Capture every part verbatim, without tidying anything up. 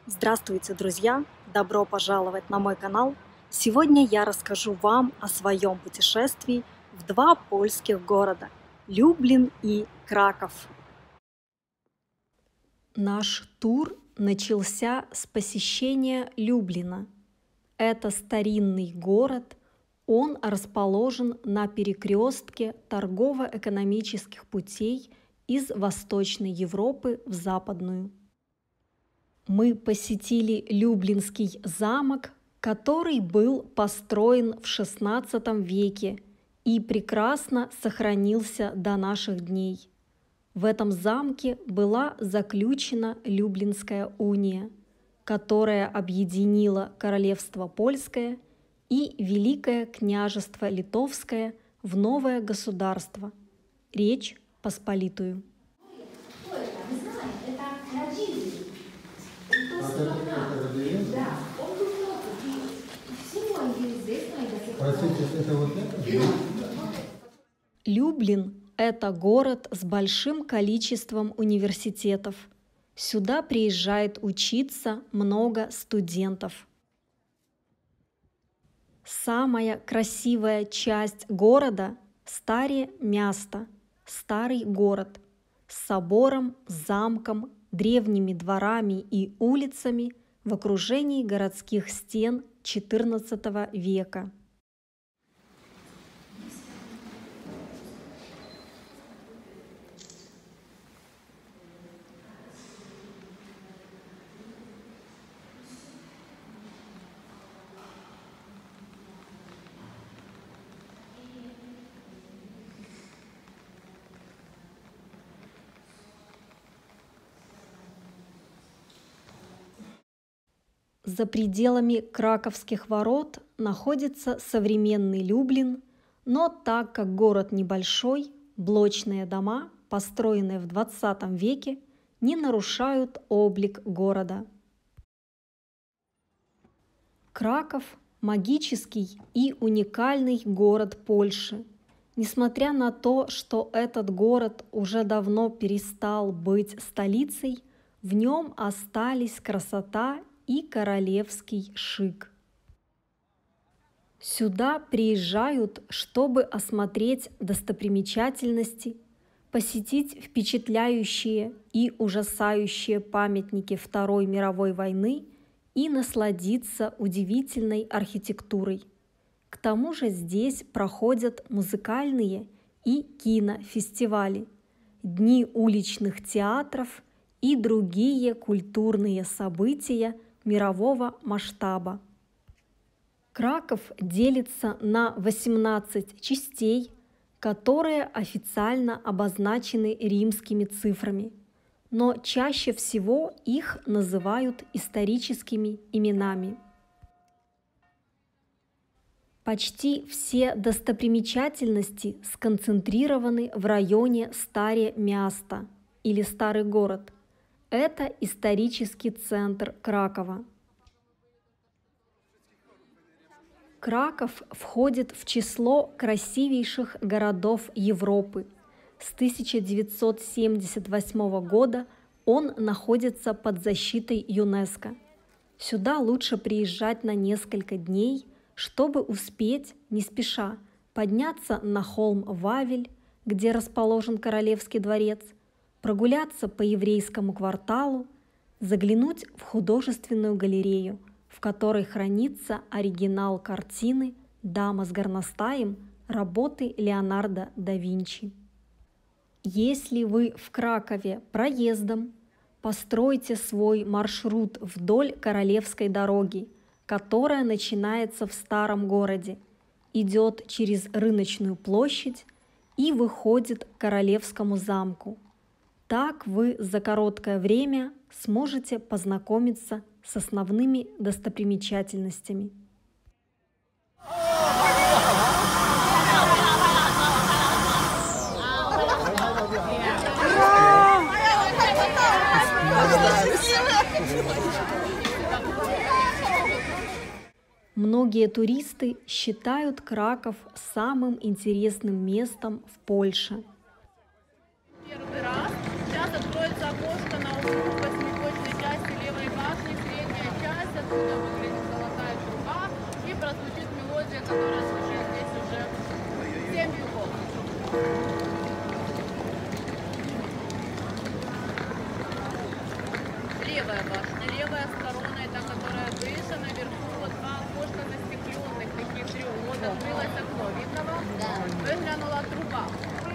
Здравствуйте, друзья! Добро пожаловать на мой канал! Сегодня я расскажу вам о своем путешествии в два польских города – Люблин и Краков. Наш тур начался с посещения Люблина. Это старинный город, он расположен на перекрестке торгово-экономических путей из Восточной Европы в Западную. Мы посетили Люблинский замок, который был построен в шестнадцатом веке и прекрасно сохранился до наших дней. В этом замке была заключена Люблинская уния, которая объединила Королевство Польское и Великое княжество Литовское в новое государство – Речь Посполитую. Люблин – это город с большим количеством университетов. Сюда приезжает учиться много студентов. Самая красивая часть города – Старе Miasto, старый город, с собором, замком, древними дворами и улицами в окружении городских стен четырнадцатого века. За пределами Краковских ворот находится современный Люблин, но так как город небольшой, блочные дома, построенные в двадцатом веке, не нарушают облик города. Краков – магический и уникальный город Польши. Несмотря на то, что этот город уже давно перестал быть столицей, в нем остались красота и королевский шик. Сюда приезжают, чтобы осмотреть достопримечательности, посетить впечатляющие и ужасающие памятники Второй мировой войны и насладиться удивительной архитектурой. К тому же здесь проходят музыкальные и кинофестивали, дни уличных театров и другие культурные события мирового масштаба. Краков делится на восемнадцать частей, которые официально обозначены римскими цифрами, но чаще всего их называют историческими именами. Почти все достопримечательности сконцентрированы в районе Старе Miasto или Старый город. Это исторический центр Кракова. Краков входит в число красивейших городов Европы. С тысяча девятьсот семьдесят восьмого года он находится под защитой ЮНЕСКО. Сюда лучше приезжать на несколько дней, чтобы успеть, не спеша, подняться на холм Вавель, где расположен Королевский дворец, прогуляться по еврейскому кварталу, заглянуть в художественную галерею, в которой хранится оригинал картины «Дама с горностаем» работы Леонардо да Винчи. Если вы в Кракове проездом, постройте свой маршрут вдоль Королевской дороги, которая начинается в старом городе, идет через рыночную площадь и выходит к Королевскому замку. Так вы за короткое время сможете познакомиться с основными достопримечательностями. Многие туристы считают Краков самым интересным местом в Польше. Первый раз. Сейчас откроется окошко на углу восьмиконечной части левой башни. башня. Левая сторона, это которая крыша, наверху вот два окошка застекленных, таких трех. Вот открылось окно, видно вам? Да. Выглянула труба.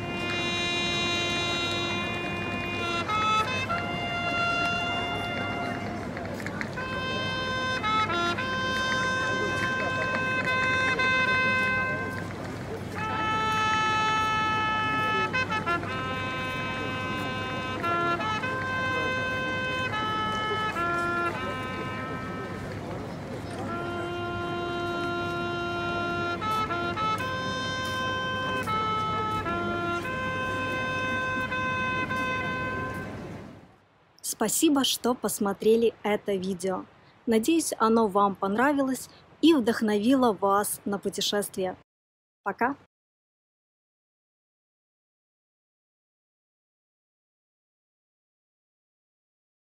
Спасибо, что посмотрели это видео. Надеюсь, оно вам понравилось и вдохновило вас на путешествие. Пока!